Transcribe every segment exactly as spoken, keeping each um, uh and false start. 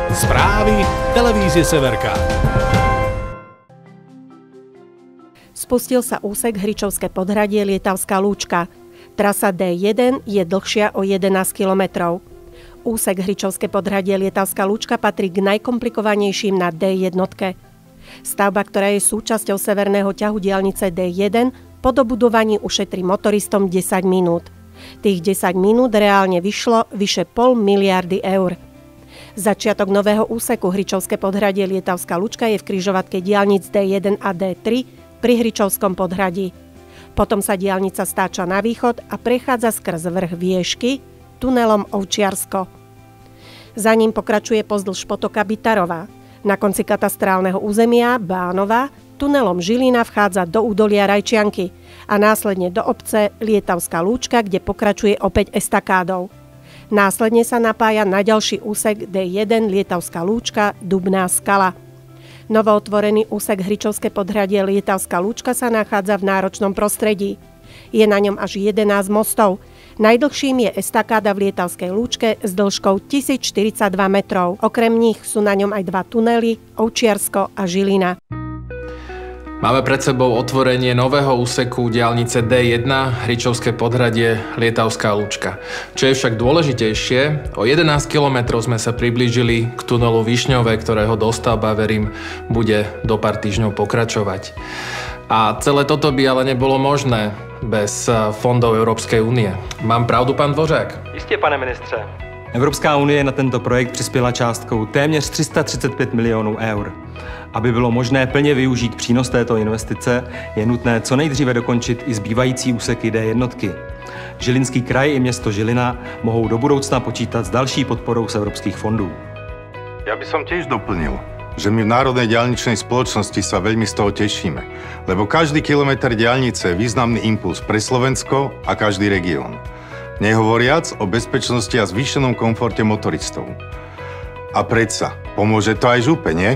Správy televízie Severka. Spustil sa úsek Hričovské podhradie Lietavská Lúčka. Trasa dé jeden je dlhšia o jedenásť kilometrov. Úsek Hričovské podhradie Lietavská Lúčka patrí k najkomplikovanejším na dé jednotke. Stavba, ktorá je súčasťou severného ťahu diaľnice dé jeden, po dobudovaní ušetrí motoristom desať minút. Tých desať minút reálne vyšlo vyše pol miliardy eur. Začiatok nového úseku Hričovské podhradie Lietavská Lúčka je v križovatke diaľnic dé jeden a dé tri pri Hričovskom podhradí. Potom sa diaľnica stáča na východ a prechádza skrz vrch Viešky tunelom Ovčiarsko. Za ním pokračuje pozdĺž potoka Bytarová. Na konci katastrálneho územia Bánova tunelom Žilina vchádza do údolia Rajčianky a následne do obce Lietavská Lúčka, kde pokračuje opäť estakádou. Následne sa napája na ďalší úsek dé jeden Lietavská Lúčka Dubná skala. Novootvorený úsek Hričovské podhradie Lietavská Lúčka sa nachádza v náročnom prostredí. Je na ňom až jedenásť mostov. Najdlhším je estakáda v Lietavskej Lúčke s dĺžkou tisícštyridsaťdva metrov. Okrem nich sú na ňom aj dva tunely, Ovčiarsko a Žilina. Máme pred sebou otvorenie nového úseku diaľnice dé jeden, Hričovské podhradie Lietavská Lúčka. Čo je však dôležitejšie, o jedenásť kilometrov sme sa priblížili k tunelu Višňové, ktorého dostavba, verím, bude do pár týždňov pokračovať. A celé toto by ale nebolo možné bez fondov Európskej únie. Mám pravdu, pán Dvořák? Jistě, pane ministře. Evropská unie na tento projekt přispěla částkou téměř tři sta třicet pět milionů eur. Aby bylo možné plně využít přínos této investice, je nutné co nejdříve dokončit i zbývající úseky dé jednotky. Žilinský kraj i město Žilina mohou do budoucna počítat s další podporou z evropských fondů. Ja by som tiež doplnil, že my v Národnej diaľničnej spoločnosti sa veľmi z toho tešíme, lebo každý kilometr diaľnice je významný impuls pre Slovensko a každý región. Nehovoriac o bezpečnosti a zvýšenom komforte motoristov. A predsa, pomôže to aj župe, nie?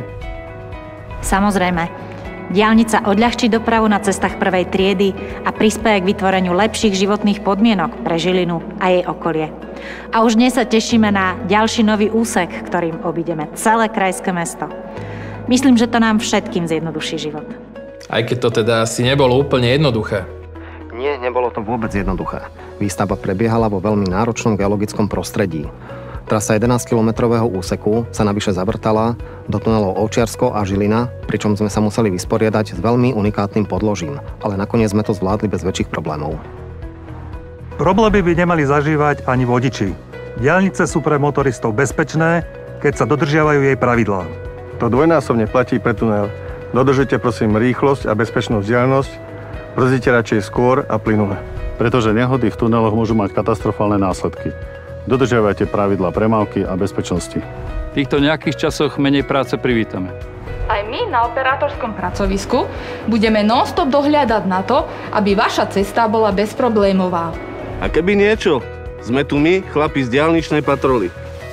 Samozrejme. Diaľnica odľahčí dopravu na cestách prvej triedy a prispeje k vytvoreniu lepších životných podmienok pre Žilinu a jej okolie. A už dnes sa tešíme na ďalší nový úsek, ktorým obídeme celé krajské mesto. Myslím, že to nám všetkým zjednoduší život. Aj keď to teda asi nebolo úplne jednoduché. Nie, nebolo to vôbec jednoduché. Výstavba prebiehala vo veľmi náročnom geologickom prostredí. Trasa jedenásťkilometrového úseku sa navyše zavrtala do tunelov Ovčiarsko a Žilina, pričom sme sa museli vysporiadať s veľmi unikátnym podložím, ale nakoniec sme to zvládli bez väčších problémov. Problémy by nemali zažívať ani vodiči. Diaľnice sú pre motoristov bezpečné, keď sa dodržiavajú jej pravidlá. To dvojnásobne platí pre tunel. Dodržujte prosím rýchlosť a bezpečnú vzdialenosť, brzdite radšej skôr a plynule. Pretože nehody v tuneloch môžu mať katastrofálne následky. Dodržiavajte pravidlá premávky a bezpečnosti. V týchto nejakých časoch menej práce privítame. Aj my na operátorskom pracovisku budeme non-stop dohliadať na to, aby vaša cesta bola bezproblémová. A keby niečo, sme tu my, chlapi z diaľničnej patroly.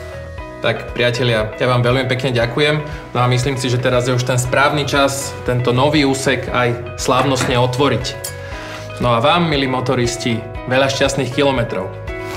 Tak, priatelia, ja vám veľmi pekne ďakujem. No a myslím si, že teraz je už ten správny čas tento nový úsek aj slávnostne otvoriť. No a vám, milí motoristi, veľa šťastných kilometrov.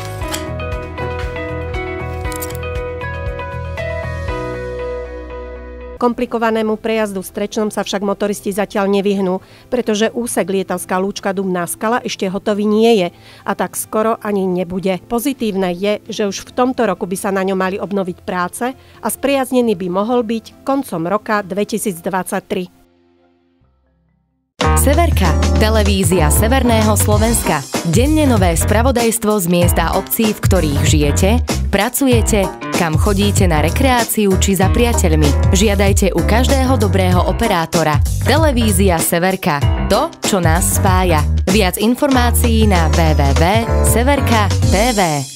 Komplikovanému prejazdu v Strečnom sa však motoristi zatiaľ nevyhnú, pretože úsek Lietavská Lúčka Dubná skala ešte hotový nie je a tak skoro ani nebude. Pozitívne je, že už v tomto roku by sa na ňom mali obnoviť práce a spriaznený by mohol byť koncom roka dvetisícdvadsaťtri. Severka, televízia Severného Slovenska. Denne nové spravodajstvo z miesta obcí, v ktorých žijete, pracujete, kam chodíte na rekreáciu či za priateľmi. Žiadajte u každého dobrého operátora. Televízia Severka. To, čo nás spája. Viac informácií na w w w bodka severka bodka t v.